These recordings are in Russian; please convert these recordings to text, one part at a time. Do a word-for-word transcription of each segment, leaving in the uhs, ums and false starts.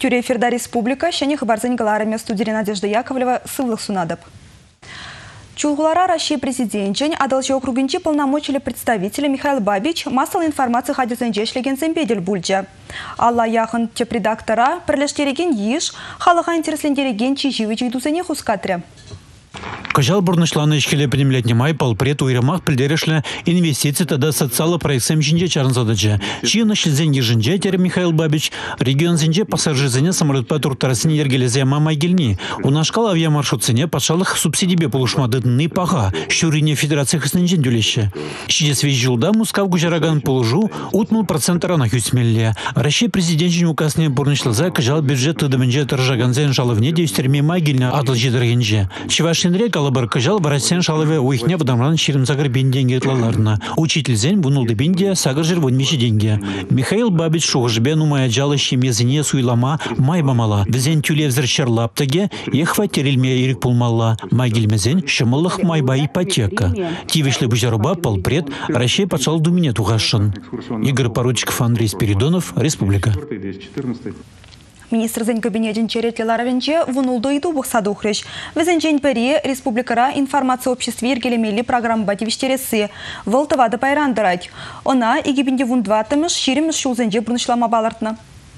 Тюре эфирда республика, шене хабарзен галарами студии Надежда Яковлева, сывлых сунадып. Чулгулара России президентчен адалчы округинчи полномочили представителя Михаил Бабич массовой информации хадисен жешлеген зембедель бульджа. Алла яхын теп редактора перлештереген еш, халыға интереслендереген чиживич идусене хускатре. Кажал бурнышланы ишкеле пенемлетне май полпред уйрамах пілдерешлі инвестиции тада социалы проектсем жинже чарынзадыджа. Чиына шлізен ежінже тері Михаил Бабич регион зенже пассажирзене самолетпа туртарасыне ергелезе мамай гельни. Унашкал авиамаршрутсене патшалых субсидибе полушмадыдны паға шурине федерация хысненжен дюлеще. Шиде свеж жылда мускав гужараган полужу утмыл процентарана хюсмелле. Россия президентчен указне бурнышлаза кажал бюджет тыдымынже тыржаганзен шалывне дейстерме майгельне адылжидыргенже. Шенре калабар кажал барасен шалаве уихне вдамран ширим загар бенденге тлаларна. Учитель зен вунулды бенде сагажир вонмеши деньги. Михаил Бабич шугажбе нумая жалащи мезине суйлама май бамала. Везен тюлевзер шерлаптаге ехва терельме ирик пулмалла. Майгельмезен шамаллах майба ипотека. Тивишле бужаруба полпред Россия пачал думине тугашын. Игорь Поручиков, Андрей Спиридонов, Республика. Министр зен кабинетин черетлеларовенче вунулду иду бухсаду хрещ. Везенчень пери республикара информация обществе ергелемели программа бативиштересы. Волтовада пайрандырать. Она игибинде вундватымыш ширимыш шулзенче бурнышлама балартна.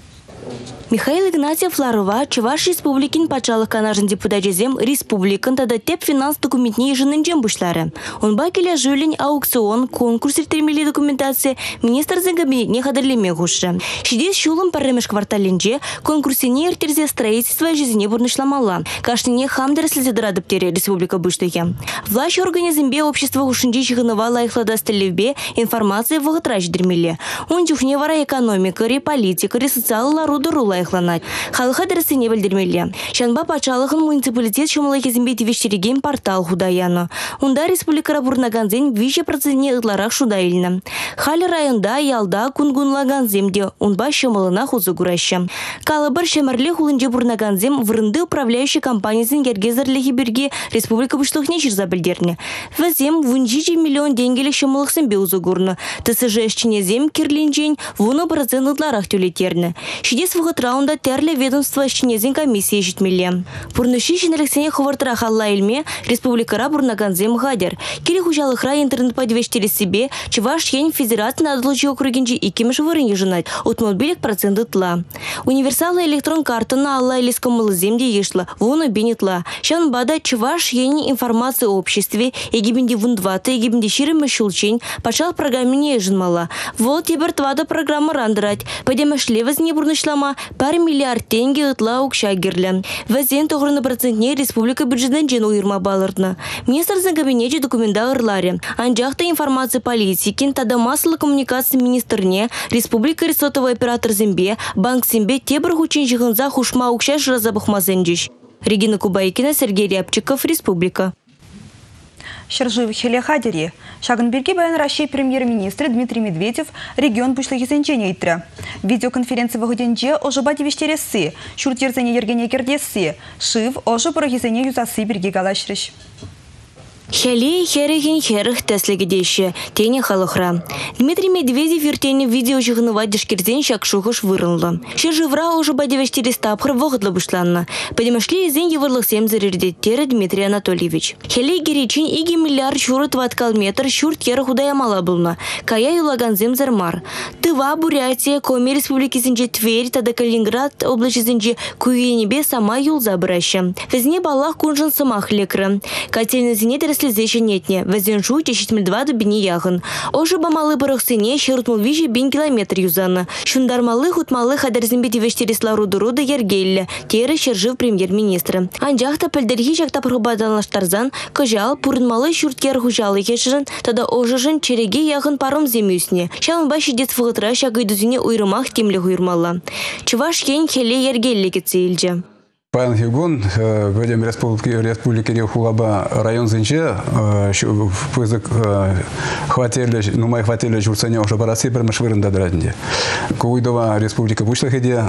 Михаил Игнатьев Ларова, Чуваш республикин пачалық канажын депутатезем республикан тада теп финанс документней жынынжен бушлары. Он бакеля жюлень аукцион, конкурс термили документации, министр зен кабинетне хадырлеме гушы. Шидес шулым парремеш кварталинже конкурсине эртерзе строительство жизни бурнышламала. Кашнине хамдер следрадыптере республика буштыге. Власть организмбе общества гушынжи чыгынова лайхлада стелевбе информация вғытраж дермеле. Он чухне вара экономика, ре политика, ре социалы ларуды рулай. Халыха дәрісіне білдірмелі. Шанба пачалығын муниципалитет шумылы кезімбе тивештереген портал худаяны. Онда республикара бурнаганзен вище процентне ытларақ шудайлыны. Халі районда, ялда, кунгунлаганземде онба шумылына хузы күрәші. Калабыр шемірлі хулынже бурнаганзем вырынды управляющий компаниясын ергезірлігі бірге республика бұшлықне жүрза білдерні. Візем вунжи миллион денгелі шумылықсын беузы күрні. ТСЖ ішчінезем керлінжен вуны процент ытларақ төлетерні. Шидес вғыт раунда терлі ведомство ішчінезен комиссия жетмелі. Пұрнышы жинеліксене хывартыра халла елме республикара бурнаганзем гадер. Келі хужалықра интернет-подвештері себе Чуваш ен федерация надылычы округенжі икеміш вырын ежінат, утмобилік проценты тла. Универсалы электрон картына алла елескомылы земде ешлі, вуны бенетла. Шан бада Чуваш ени информации обществе, егибінде вундваты, егибінде ширымы шулчень, пачал программине ежінмала. Вот ебір твада программа рандырать. Падемашлевіз не бурнышлама пар миллиард тенге ытла укша герлі. Вәзен тоғырны процентне республика бюджетен жен уйырма балырдны. Министр зен кабинете документа ырларе. Анжақта информация политикин, тада массалы коммуникация министрне, республика ресотовый оператор зембе, банк зембе тебір хучин жығынза хушма укша жразабықмазен. Регина Кубайкина, Сергей Рябчиков, Республика. Шержив Хелехадери. Шагынберге баян Россия премьер-министр Дмитрий Медведев регион пушлығы зенчене иттірі. Видеоконференция вағыденже ожыба девештересі, шуртерзене ергене кердесі, шив ожы бұрығызене юзасы бірге галашрыш. Хелей хереген херых теслеге деші, тені халықра. Дмитрий Медведев ертені видео жығыныва дешкерден шакшуғыш вырынлы. Шерживра уже бадевештері стапхыр вғыдлы бұшланны. Падемашлі езен евырлық семзірердеттері Дмитрий Анатольевич. Хелей геречин иги миллиард шурыт ваткалметр шурт еры худаямала бұлны. Кая юлаган земзермар. Тыва Бурятия, Коми республикисінже Тверь, тада Калининград облачысінже Куенебе сама юлза бұрашы. Везне балах кунжын сымах лекры. Кательны зене слезеші нетне, вәзен шу чешітміл два дубини яғын. Ожы бамалы бұрықсыне шерутмыл вижі бен километр юзаны. Шундармалы хутмалы хадерзімбе девештересла руды-руды ергелі, тері шержив премьер-министрі. Анжақта пілдерхи жақта пұрғыбадалаштарзан, күжал, пұрынмалы шурткер хужалы кешірін, тада ожыжын череге яғын парым земюсіне. Шалын башы дет фығытра шағыдызіне ұйрымақ темлі ұйырмалы. Чуваш ен хеле ергелі кетсе елжі. Паян Хигун, в этом республике, республике Хулаба район Зинче, в пызык хватили, ну мои хватили журцания уже по России прямо швырнда драдни. Куйдова республика Бушлахиде,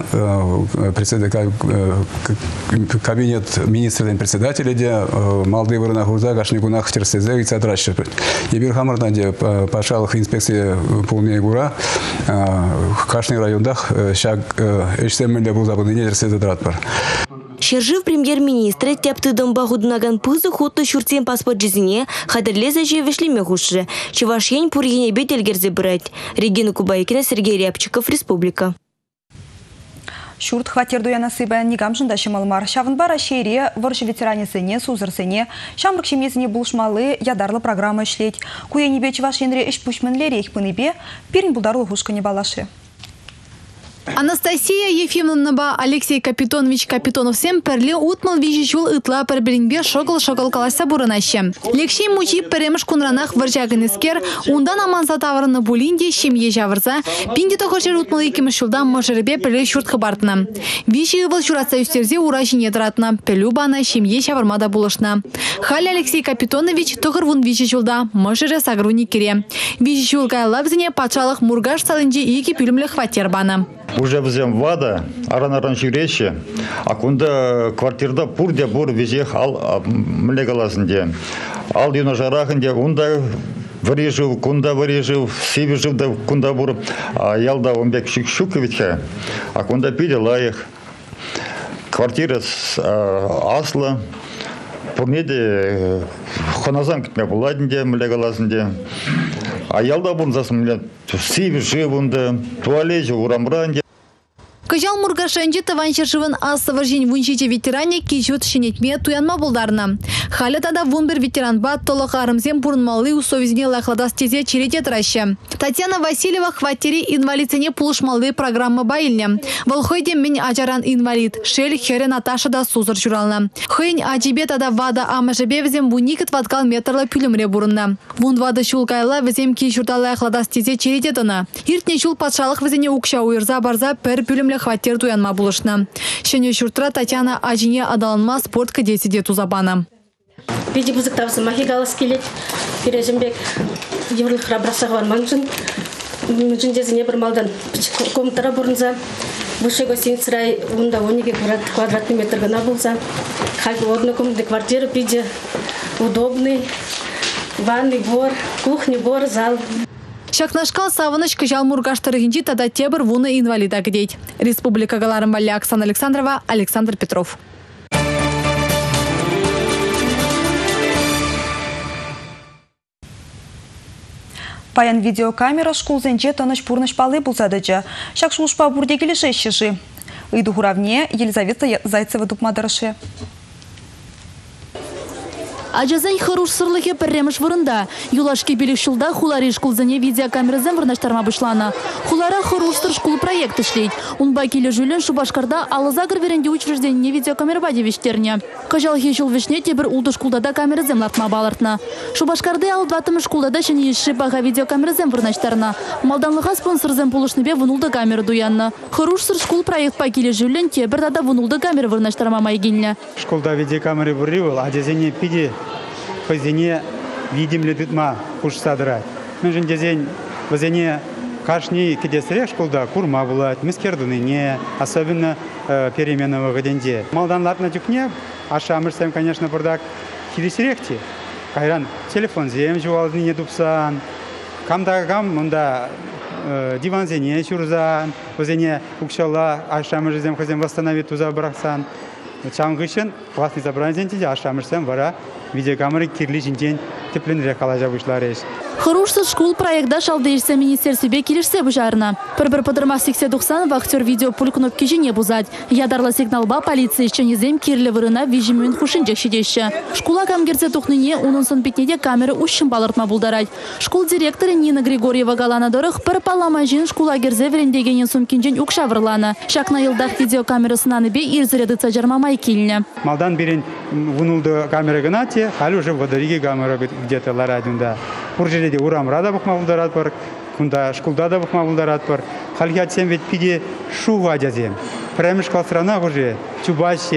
кабинет министра председателя, де молодые вырна хуза, гашни гунах терсезе и цадращи. Ебир Хамарна, де пошалах инспекции полная гура, кашни райондах, шаг эшсеммеле был забыны терсезе драдпар. Шержив премьер-министр тяптыдым бағудынаган пызы хутты шуртен паспорт жезіне қадырлеза же вешлеме хушшы. Чевашен пургене бетелгерзе брать. Регина Кубайкина, Сергей Рябчиков, Республика. Шурт хватер дуя насыба негамжында шымалмар. Шавынбара шейре варшы ветеранесіне, сузырсене, шамрық шемезіне булшмалы ядарлы программа ішлет. Куенебе Чевашенре іш пүшмінлері ех пынебе, перін бұлдарлы хушкане балашы. Анастасия Ефимовна Алексей Капитонович Капитонов сем перле утмал вижичул ытла пербелинбе шокол-шокол каласа бурынаще. Лекшей мучи перемыш кунранах варжагын искер, ундан аманса таврыны булинде шемье жавырза, пинде тохошер утмал екемеш шулдан мошербе перле шурт хабартна. Виши ывыл шуратса үстерзе урашин едратна, перлю бана шемье жавырмада булышна. Халя Алексей Капитонович тохыр вун вижичулда, мошере сагруни кере. Вижичул кайлабзине патшалых мургаш салынде еки пюлемле хватер бана. Уже взем вада, аран-аран шюрече, а кунда квартирда пурде бур везех ал млегаласынде. Ал юна жарахынде, унда вырежил, кунда вырежил, сиве жив да кунда бур, а ялда умбек шик-шуковича, а кунда пиде лаях. Квартира асла, пурнеде хоназан китме буладынде млегаласынде. А ялда бун засмлет, сиве живунда, туалеже урамранде. Кыжал мургашенде таваншер живын асывыр жин вуншиче ветеране кичут шинетме туянма булдарна. Халя тада вунбер ветеранба толық арымзен бурынмалы усовизне лахладас тезе черете траща. Татьяна Васильева хватери инвалидцене пулышмалы программа байылне. Волхойде мен ажаран инвалид, шель хере Наташа да сузыр журална. Хыйн ажибе тада вада амажебе візем вуникет ваткал метрлы пюлемре бурынна. Вун вада шулкайла візем ки журдалы лахладас тезе черете тына. Иртне шул патшалық візене укша уйырза барза пер пюлемле хватер туянма булышна. Шене шуртра Татьяна ажине адаланма спорт кадесиде тузабана. Види бузык тавсы махигалас келет. Пережімбек еврлы храбрасағван манжын. Жындезіне бір малдан комнатара бұрынза. Бушего сенсрай унда ониге квадратный метр гана болса. Хальпы однокомнатный квартира пиде удобный. Ванный бор, кухня бор, зал. Шакнашкал савыныш кыжал мургаштырыгинчи тада тебір вуны инвалида гдеть. Республика Галарым Валя Оксана Александрова, Александр Петров. Паян видеокамера школ зенче таныш пурныш палы булсадычы. Шак шулшпа бурдегілі шешші. Ыйду хуравне Елизавета Зайцева дупмадарышы. Ажазань хорош сырлыхе перремыш вырында. Юлашки белек шулда хулари шкулзане видеокамеразен вырнаштарма бышлана. Хулара хороштыр шкул проект ишлейт. Унба келе жүлен Шубашкарда алызагыр веренде учреждение видеокамера бадевиштерне. Кажал хешул вишнете бір улды шкулдада камеразен лартма балартна. Шубашкарды алдватым шкулдада шыне ешші баға видеокамеразен вырнаштарна. Малданлыға спонсорзен полышныбе вынулды камера дуянна. Хороштыр шкул проект па келе жүлен те бір дада вынулды камера вырнаштарма майгенне. Шкулда видеокамеры вырывал, а дезене пиде позине видим ли дытма уж садрать. Мы же дезень возене кашни кидесре школда курма булат, мискердуны не, особенно э, переменного годенде. Малдан латна тюкне, а шамырсем, конечно, бурдак кидесрехти. Кайран телефон зем жуалдны не дупсан, камдагам мунда э, диван зене чурзан, возене укшала, а шамырсем хозем восстановит туза брахсан. Чангышын классный собрание зенте, а шамырсем вара видеокамеры кирли жинтен тепленрек калажа бушларыш. Хорошсыз школ проектда шалдыйшся министерстве келешсе бужарна. Пір-бір подырма сексен тоқсан вахтер видео пуль кнопки жіне бузать. Ядарлы сигналба полиция ченезем кирлі вырына вижимын хушынчак шедеші. Школа камгерце тухныне унынсын петнеде камеры ушын балыртма булдарать. Школ директоры Нина Григорьева галадорых пір палама жин школа герзе верендегенен сумкинжен укша вырлана. Шакна йылдах видеокамерасынан бе ирзіредіца жармамай келіне. Малдан берен вунулды камера гнате, халі уже водориге камера где-то ларадюнда. Пуржеледе урамрада бухмавулдарат бар, кунда шкулда да бухмавулдарат бар. Хальгат сем ведь пиде шува дязем. Премеш калсрана уже чубаще,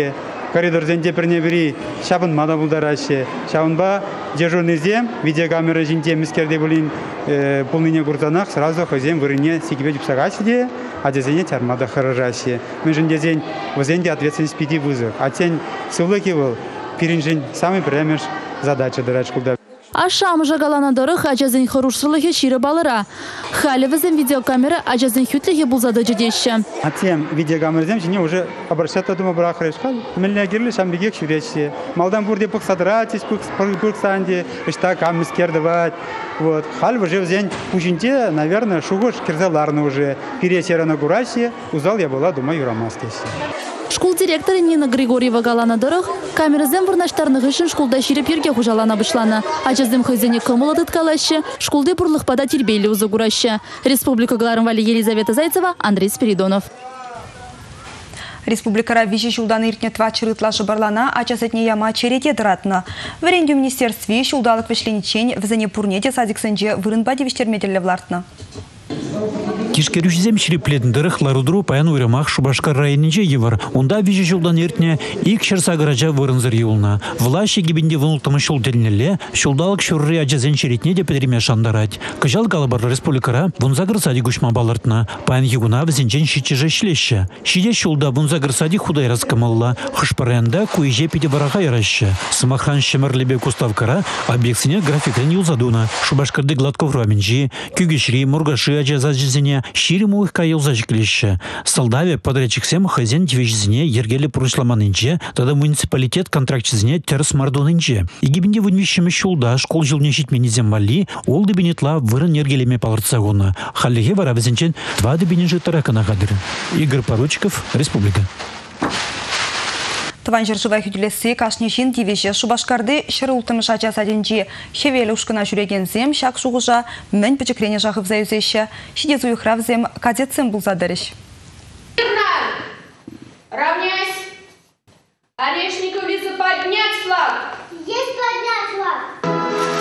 коридор зенде перне бери шабын мада булдараще. Шабынба дежурный зем, видеокамера жинте мискерде булин полныне гуртанах сразу хозяин вырыне сигибе джипсагасиде, а дезене тярмада харажаще. Мы же дезень возенде ответственность пяти вызов. А тень сулыки был перенжень самый прямеш задача дырач куда. Ашам жагалана дорых ажазын хорушсырлыхе шире балыра. Хали візен видеокамера ажазын хютліхе булзады жедеші. А тем видеокамерзем жіне уже обращаться дома брахарышқа. Мельне герлі шамбегек шүреші. Малдан бурде пық садыратись, пық санде, ішта камыз кердівать. Вот. Хали уже взен пушинте, наверное, шугош кирзаларны уже. Пересерана гураси, узал я была дома юрамаскесі. Школ директоры Нина Григорьева галана дырых, камерызем вырнаштарных үшін школда ширеп ерге хужалана бышлана. Ачаздым хызыне кымылы дыткалашы, школды бурлықпада тербейлі узы гурашы. Республика Галарын Вали Елизавета Зайцева, Андрей Спиридонов. Республикара вижи шулдан иртне тва чырытлашы барлана, ачасетне яма черете дыратна. Варенде министерстве шулдалық вешленичень в зане пурнете садиксенже вырынбаде вештерметелі влартна. Кишкерюшізем ширеплетін дырық ларудру паян уйрамақ Шубашкар районынче евар. Онда вижі жылдан ертіне ик шырса гаража вырынзыр еулна. Влашы гибінде вынылтымы шул делінелі, шулдалық шүррі ажазен шеретне де педреме шандарать. Кыжал калабар республикара вунзагыр сади гушма балыртна. Паян егуна візенчен шитчеже шлеще. Шиде шулда вунзагыр сади худай раскамалла. Хышпаренда куиже пиде бараға яраща. Сымахан шемерлебе куставкара объектсіне графиклен юлзадуна. Шубашкарды гладков раменжи, кюгешри, мургаши ажаза жезене шириму их кайыл зажиклище. Солдаве подрядчиксем хозяин движзине ергели прушламанынче, тогда муниципалитет контрактчизине терс мардунынче. И гибенде вынвищем шулда школ жилнешить менизем вали, ол дебинетла вырын ергелеме палырцагуна. Халлиге вара везенчен два дебинежи таракана гадыр. Игорь Поручиков, Республика. Тыванжыр жывай хүділесі кашнешін девеше Шубашкарды шыры ұлтымыша жасаденже хевелі ұшқына жүрегензем шақ шуғыжа мән пөчеклене жағып зайызеші. Шиде зуйықравзем кадетсем бұл задарыш. Равняйсь! Орешниковица поднять флаг! Есть поднять флаг!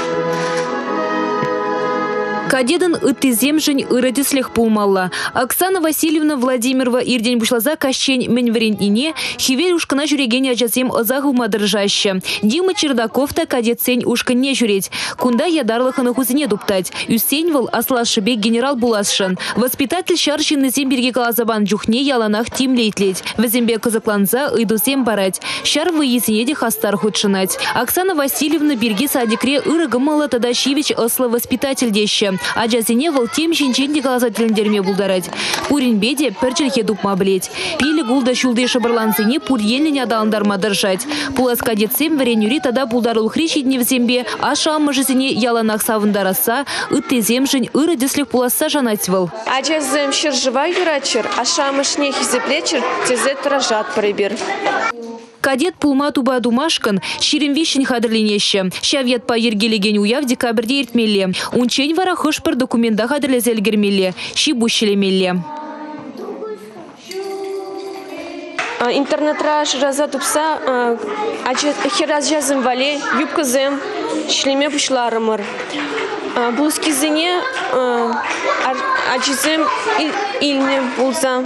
Кадедан ытызем жень ырыдислех пулмалла. Оксана Васильевна Владимирова ирдень бушлаза кащень меньверен ине, хивель ушкана жүреген ажасем ызағу мадыржаще. Дима Чердаков-та кадетсень ушка не жүреть. Кунда ядарлыханы хузине дуптать. Юсеньвал аслашыбек генерал буласшын. Воспитатель шаршин земберге калазабан джухне яланах тимлейтлеть. Везембе кызыкланза ыйдусем барать. Шар выяснеде хастар худшинать. Оксана Васильевна берги садикре ырыгымала Тадашевич осла воспитатель деще. Аджазине вал тем жинченде колосательндерме булдарать. Пурин беде перчельхе дупма блеть. Пили гулда шулды шабарланцыне пур еліне адаландарма держать. Пулас кадетсем варенюри тада булдарыл хрищи дне в зембе, а шаммажызине яланах савындараса, ыттезем жин ырыдислех пуласа жанатьвал. Аджазем шыржыва юрачыр, а шамышне хизеплечыр, тезет ражат прибер. Кадет пулма туба думашкан, ширим вещень хадырленеще. Шавьет по ергелеген уя в декабрде иртмелле. Унчень вара хышпар документа хадырлезель гермелле. Шибущелемелле. Интернет-раш разатупса, херазжазым вале, юбказем, шлеме пушларымыр. Блузкизене, аджизем илне булза.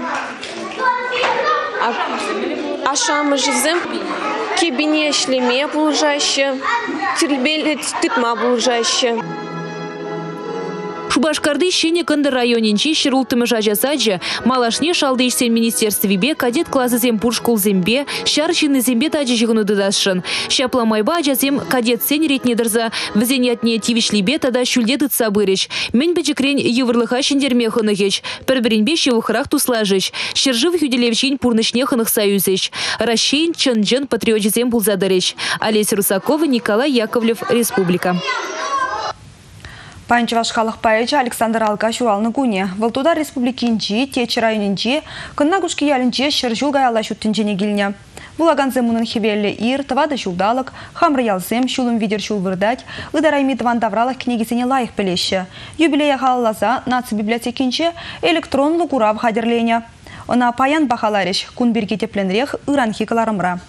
Ашамы жизем кебине шлеме булжаще, тербелет тытма булжаще. Шубашкарды шене кынды районинчи шырултымы жажасаджа, малашне шалдыйшсен министерствебе кадет классызем пуршкол зембе, шаршины зембе таджи жығыны дыдасшын. Шапламайба ажазем кадет сен ретнедірза, візенятне тивишлибе тада шүлде дытса бырыш. Мен бәчекрен евырлыха шендерме хынығыш, пір-бірінбе шевухрах туслажыш, шыржыв хюделевшин пурнышне хынық союзыш. Рашейн чын-жын патриотизем булзадырыш. Олеся Русакова, Николай Яковлев, Республика. Панчеваш халық пайычы Александр Алка шуралны гуне. Валтуда республикинчи, течі районинчи, кынна күшкі ялінчи шыржыл гаяла шуттынчене келіне. Булаганзем мұнын хевелі ир, тывады шулдалық, хамры ялзем, шулым видер шул вырдать, ыдарайми тыван давралық книгисене лайық білеші. Юбилея халалаза наци библиотекинчи электронлы курав хадерлене. Она паян бахалариш, кун бирге тепленрех ыранхи каларымра.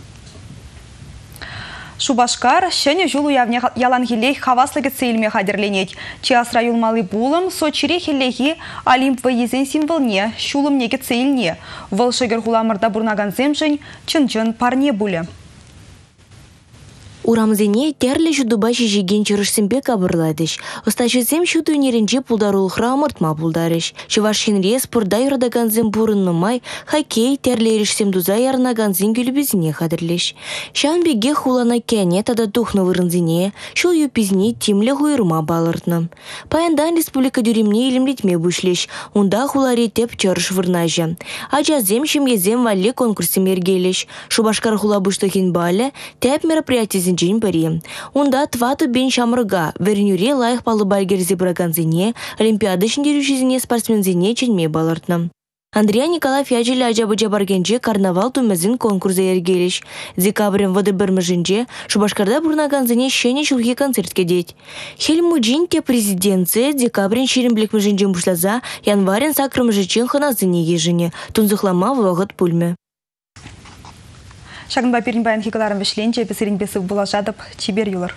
Шубашкар шәне жулу явне ялангилей хаваслыгы цейлме хадерленет. Чиасра юлмалы булым, сочире хиллехи олимп вайезен символне, шулым неге цейлне. Волшегер хуламырда бурнаган земжен, чын-чын парне буле. Урамзене терлі жүдубаши жеген чырышсымбе кабырладыш. Осташызем шуду неренже пулдарул храмыртма пулдарыш. Чывашхенре спорда юрадаганзем бурынны май, хоккей терлеришсем дуза ярнаганзен гүлбізіне қадырлеш. Шанбеге хулана кәне тада тухны вырынзене, шул юпизне тимлі хуйырма балыртны. Паяндан республика дюремне илімлетме бүшлеш, унда хуларе теп чырыш вырнажы. Ажазем шемгезем валле конкурсым ергелеш. Шубашкар хула бұштықен балі, теп мероприятие жин пари. Унда тваты бен шамырга, вернюре лайық палы бальгерзе браганзине, олимпиада шындерушізіне спортсмензине ченме балыртны. Андрея Николаев яжелі ажабыжа баргенже карнавал түмізін конкурсы ергелеш. Декабрем вады бірміжінже Шубашкарда бұрнаганзине шене шулхи концертке дейт. Хельмуджин те президенция декабрен шерімблік мүжінжен бұшлаза, январен сакрымыжычен ханазыне ежіне, тұнзықлама вағыт пульме. Шагынба перін баян хикаларын вешленче, песерін бесі бұлажадып, чибер юлар.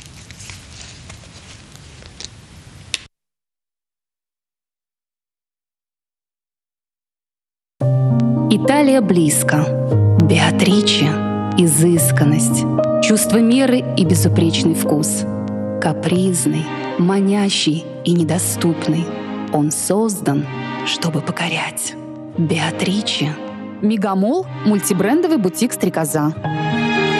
Италия близко. Беатриче – изысканность. Чувство меры и безупречный вкус. Капризный, манящий и недоступный. Он создан, чтобы покорять. Беатриче. Мегамол – мультибрендовый бутик «Стрекоза».